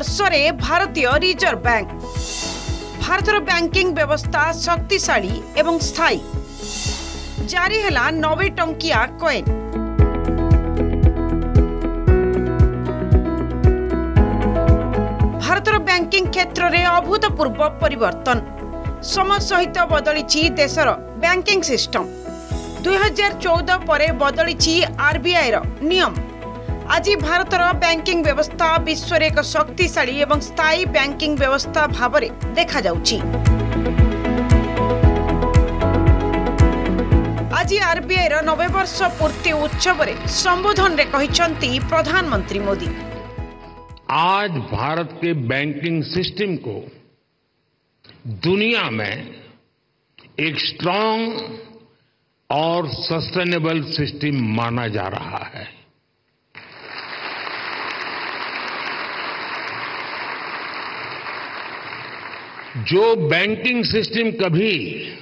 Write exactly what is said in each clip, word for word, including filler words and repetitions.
वर्षरे भारतीय reserve bank भारतर banking व्यवस्था शक्तिशाली एवं स्थायी जारी है नब्बे टंकिया कॉइन। भारतर बैंकिंग क्षेत्र में अभूतपूर्व परिवर्तन समय सहित बदली देशर बैंकिंग सिस्टम। दुई हजार चौदह पर बदली आरबीआई नियम। आज भारतर बैंकिंग व्यवस्था विश्व एक शक्तिशाली एवं स्थायी बैंकिंग व्यवस्था भाव में देखा जाउछि। आज आरबीआई नब्बे वर्ष पूर्ति उत्सव में संबोधन रे कहिसंती प्रधानमंत्री मोदी। आज भारत के बैंकिंग सिस्टम को दुनिया में एक स्ट्रांग और सस्टेनेबल सिस्टम माना जा रहा है। जो बैंकिंग सिस्टम कभी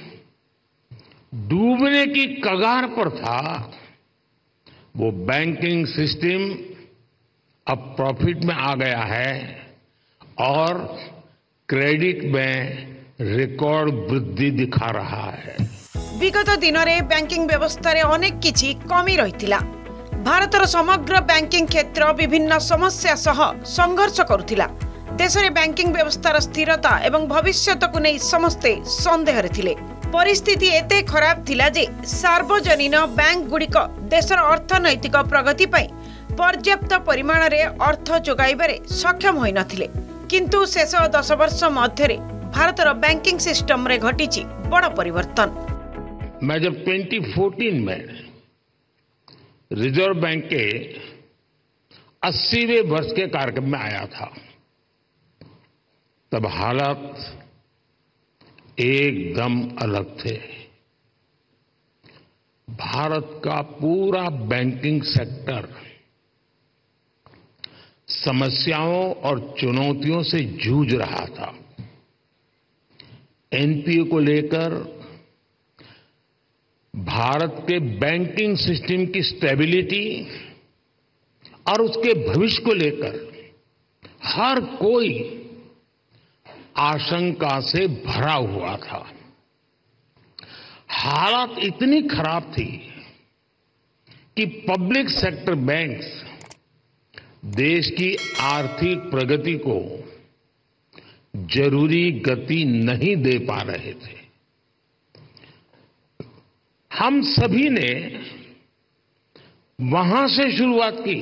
डूबने की कगार पर था, वो बैंकिंग सिस्टम अब प्रॉफिट में आ गया है और क्रेडिट में रिकॉर्ड वृद्धि दिखा रहा है। विगत दिन में बैंकिंग व्यवस्था रे अनेक किछि कमी रहितिला। भारतर समग्र बैंकिंग क्षेत्र विभिन्न समस्या सह संघर्ष करुथिला। देश में बैंकिंग व्यवस्थार स्थिरता एवं भविष्यत को नहीं समस्ते संदेह थिले। परिस्थिति एते खराब थिला जे सार्वजनिक बैंक गुड़िक देशर अर्थनैतिक प्रगति पई पर्याप्त परिमाण रे अर्थ जोगाइबारे सक्षम होई नथिले। किंतु शेष दस वर्ष मध्य भारतर बैंकिंग सिस्टम रे घटिछि बड़ परिवर्तन। मैं जब दो हज़ार चौदह में रिजर्व बैंक के अस्सीवें वर्ष के कार्यक्रम में आया था, तब हालात एकदम अलग थे। भारत का पूरा बैंकिंग सेक्टर समस्याओं और चुनौतियों से जूझ रहा था। एनपीए को लेकर, भारत के बैंकिंग सिस्टम की स्टेबिलिटी और उसके भविष्य को लेकर हर कोई आशंका से भरा हुआ था। हालात इतनी खराब थी कि पब्लिक सेक्टर बैंक्स देश की आर्थिक प्रगति को जरूरी गति नहीं दे पा रहे थे। हम सभी ने वहां से शुरुआत की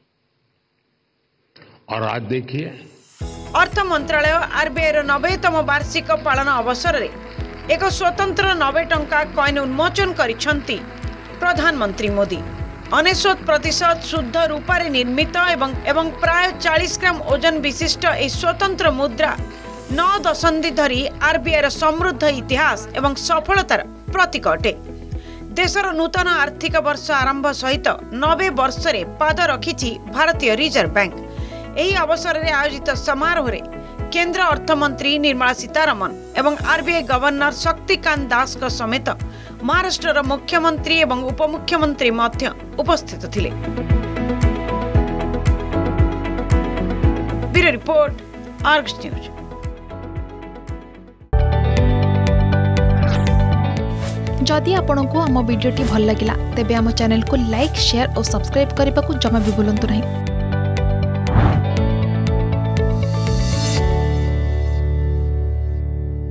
और आज देखिए, अर्थ मंत्रालय आरबीआई नब्बेतम वार्षिक पालन अवसर में एक स्वतंत्र नब्बे टंका कॉइन उन्मोचन करिसेंती प्रधानमंत्री मोदी। अनेशत प्रतिशत शुद्ध रूपारे निर्मित एवं एवं प्राय चालीस ग्राम ओजन विशिष्ट एक स्वतंत्र मुद्रा नौ दशंधि धरी आरबीआई समृद्ध इतिहास एवं सफलतार प्रतीक अटे। देशर नूतन आर्थिक वर्ष आरंभ सहित नब्बे वर्ष में पाद रखिछि भारतीय रिजर्व बैंक। एही अवसर में आयोजित समारोह रे केंद्र अर्थमंत्री निर्मला सीतारमण एवं आरबीआई गवर्नर शक्तिकांत दास को समेत महाराष्ट्र मुख्यमंत्री एवं उपमुख्यमंत्री मध्य उपस्थित थिले। Bureau report, Argus news. जदि आपंक आम भिडी भल लगा तेब आम चैनल को लाइक, शेयर और सब्सक्राइब करने को जमा भी भूलु नहीं।